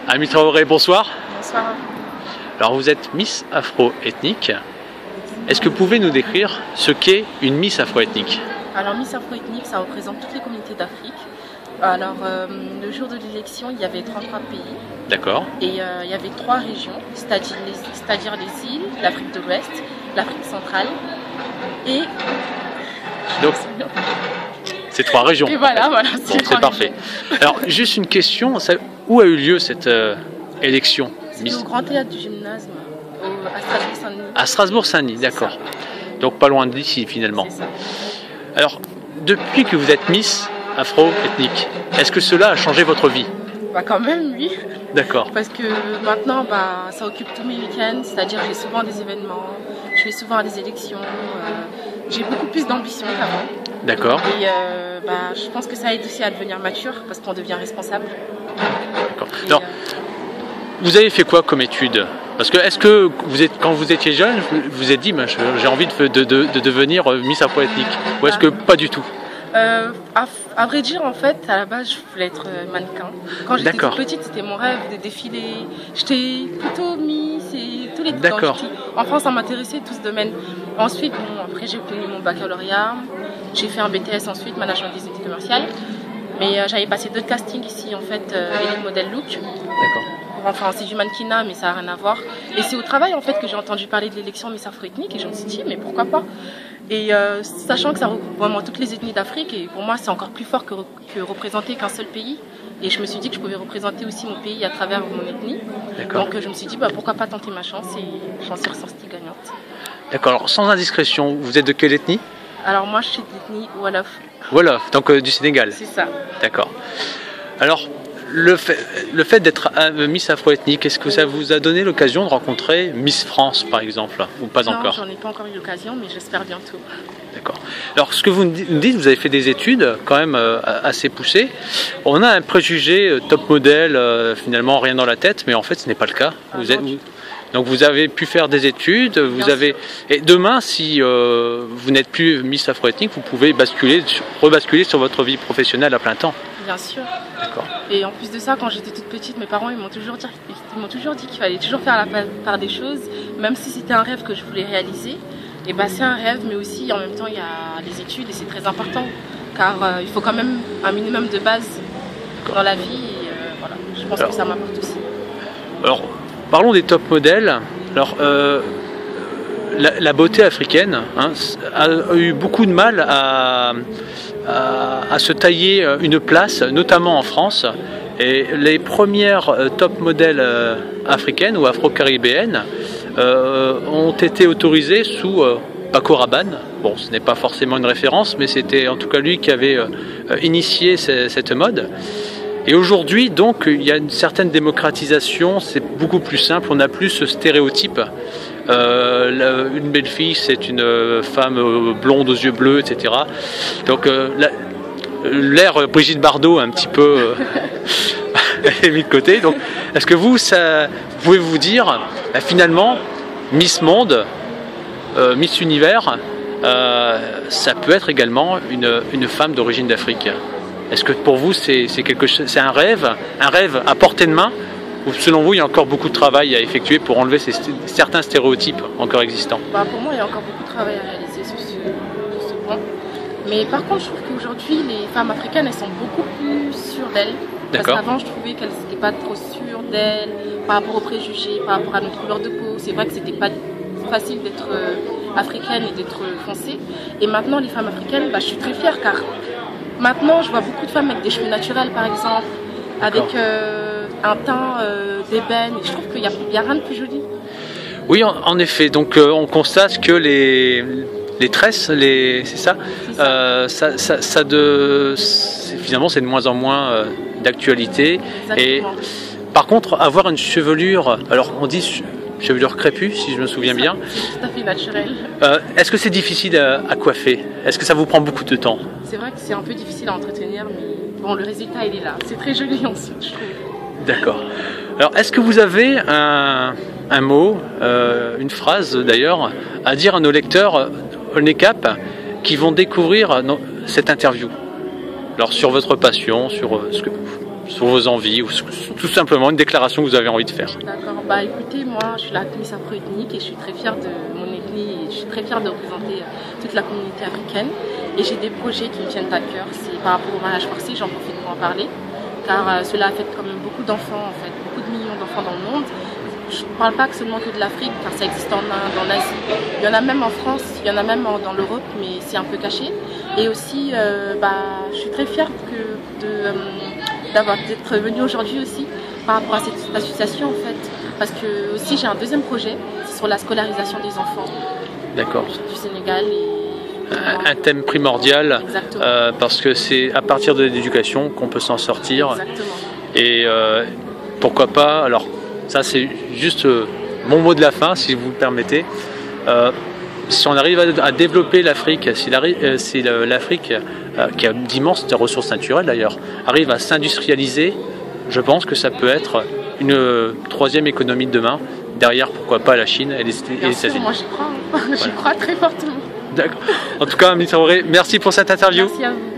Ami Traoré, bonsoir. Bonsoir. Alors vous êtes Miss Afro-Ethnique. Est-ce que vous pouvez nous décrire ce qu'est une Miss Afro-Ethnique? Alors Miss Afro-Ethnique, ça représente toutes les communautés d'Afrique. Alors le jour de l'élection, il y avait 33 pays. D'accord. Et il y avait 3 régions, c'est-à-dire les îles, l'Afrique de l'Ouest, l'Afrique centrale et... Donc, c'est 3 régions. Et voilà, Bon, c'est parfait. Alors juste une question, où a eu lieu cette élection? C'était au Grand Théâtre du Gymnase, à Strasbourg-Saint-Denis. À Strasbourg-Saint-Denis, d'accord. Donc pas loin d'ici finalement. C'est ça. Alors, depuis que vous êtes Miss Afro-Ethnique, est-ce que cela a changé votre vie? Bah quand même, oui. D'accord. Parce que maintenant, ça occupe tous mes week-ends, c'est-à-dire j'ai souvent des événements, je vais souvent à des élections, j'ai beaucoup plus d'ambition qu'avant. D'accord. Et je pense que ça aide aussi à devenir mature, parce qu'on devient responsable. D'accord. Alors, vous avez fait quoi comme études? Parce que est-ce que quand vous étiez jeune, vous vous êtes dit j'ai envie de devenir Miss Afro-Ethnique, ou est-ce que pas du tout? À vrai dire, en fait, à la base, je voulais être mannequin. Quand j'étais toute petite, c'était mon rêve de défiler. J'étais plutôt Miss et tous les D'accord. En France, ça m'intéressait tout ce domaine. Ensuite, après, j'ai obtenu mon baccalauréat. J'ai fait un BTS ensuite, management des études commerciales. Mais j'avais passé 2 castings ici, en fait, Elite Model Look. D'accord. Enfin, c'est du mannequinat, mais ça n'a rien à voir. Et c'est au travail, en fait, que j'ai entendu parler de l'élection Miss Afro-Ethnique et je me suis dit, mais pourquoi pas? Et sachant que ça regroupe vraiment toutes les ethnies d'Afrique, et pour moi, c'est encore plus fort que représenter qu'un seul pays. Et je me suis dit que je pouvais représenter aussi mon pays à travers mon ethnie. Donc je me suis dit, pourquoi pas tenter ma chance, et j'en suis ressortie gagnante. D'accord, alors sans indiscrétion, vous êtes de quelle ethnie? Alors moi, je suis de l'ethnie Wolof. Wolof, donc du Sénégal. C'est ça. D'accord. Alors, le fait d'être Miss Afro-Ethnique, est-ce que ça vous a donné l'occasion de rencontrer Miss France, par exemple, ou pas encore? Non, j'en ai pas encore eu l'occasion, mais j'espère bientôt. D'accord. Alors, ce que vous nous dites, vous avez fait des études quand même assez poussées. On a un préjugé top modèle, finalement rien dans la tête, mais en fait, ce n'est pas le cas. Donc, vous avez pu faire des études, et demain, si vous n'êtes plus Miss Afro-Ethnique, vous pouvez rebasculer sur votre vie professionnelle à plein temps. Bien sûr. D'accord. Et en plus de ça, quand j'étais toute petite, mes parents ils m'ont toujours dit qu'il fallait toujours faire la part des choses, même si c'était un rêve que je voulais réaliser. Et c'est un rêve, mais aussi en même temps il y a les études et c'est très important, car il faut quand même un minimum de base dans la vie. Et voilà, je pense que ça m'apporte aussi. Alors, parlons des top modèles. Alors, la beauté africaine a eu beaucoup de mal à se tailler une place, notamment en France. Et les premières top modèles africaines ou afro-caribéennes ont été autorisées sous Paco Rabanne. Bon, ce n'est pas forcément une référence, mais c'était en tout cas lui qui avait initié cette mode. Et aujourd'hui, donc, il y a une certaine démocratisation, c'est beaucoup plus simple, on n'a plus ce stéréotype. Une belle fille, c'est une femme blonde aux yeux bleus, etc. Donc, l'air Brigitte Bardot, un petit peu, est mis de côté. Donc, est-ce que vous pouvez vous dire, finalement, Miss Monde, Miss Univers, ça peut être également une femme d'origine d'Afrique? Est-ce que pour vous c'est un rêve à portée de main, ou selon vous il y a encore beaucoup de travail à effectuer pour enlever certains stéréotypes encore existants? Pour moi il y a encore beaucoup de travail à réaliser sur ce point. Mais par contre je trouve qu'aujourd'hui les femmes africaines elles sont beaucoup plus sûres d'elles. Parce qu'avant je trouvais qu'elles n'étaient pas trop sûres d'elles par rapport aux préjugés, par rapport à notre couleur de peau. C'est vrai que c'était pas facile d'être africaine et d'être foncée. Et maintenant les femmes africaines, je suis très fière car maintenant, je vois beaucoup de femmes avec des cheveux naturels, par exemple, avec un teint d'ébène. Et je trouve qu'il n'y a rien de plus joli. Oui, en effet. Donc, on constate que les tresses, c'est ça, finalement, c'est de moins en moins d'actualité. Et par contre, avoir une chevelure, alors on dit chevelure crépue, si je me souviens bien. C'est tout à fait naturel. Est-ce que c'est difficile à coiffer? Est-ce que ça vous prend beaucoup de temps? C'est vrai que c'est un peu difficile à entretenir, mais bon, le résultat il est là. C'est très joli ensuite, je trouve. D'accord. Alors, est-ce que vous avez un mot, une phrase d'ailleurs, à dire à nos lecteurs Olnecap qui vont découvrir cette interview? Alors, sur votre passion, sur ce que sur vos envies ou tout simplement une déclaration que vous avez envie de faire. D'accord. Bah écoutez, moi je suis la Miss Afro-ethnique et je suis très fière de mon ethnie et je suis très fière de représenter toute la communauté africaine. Et j'ai des projets qui me tiennent à cœur. C'est par rapport au mariage forcé, j'en profite pour en parler, car cela affecte quand même beaucoup d'enfants, en fait, beaucoup de millions d'enfants dans le monde. Je ne parle pas seulement que de l'Afrique, car ça existe en Inde, en Asie. Il y en a même en France, il y en a même dans l'Europe, mais c'est un peu caché. Et aussi, je suis très fière d'être venue aujourd'hui aussi par rapport à cette association, en fait. Parce que aussi j'ai un deuxième projet, c'est sur la scolarisation des enfants du Sénégal. Un thème primordial, parce que c'est à partir de l'éducation qu'on peut s'en sortir. Exactement. Et pourquoi pas, alors ça c'est juste mon mot de la fin si vous le permettez, si on arrive à développer l'Afrique, si l'Afrique qui a d'immenses ressources naturelles d'ailleurs, arrive à s'industrialiser, je pense que ça peut être une troisième économie de demain, derrière pourquoi pas la Chine et les États-Unis. Moi j'y crois, j'y crois très fortement. D'accord. En tout cas, Miss Traoré, merci pour cette interview. Merci à vous.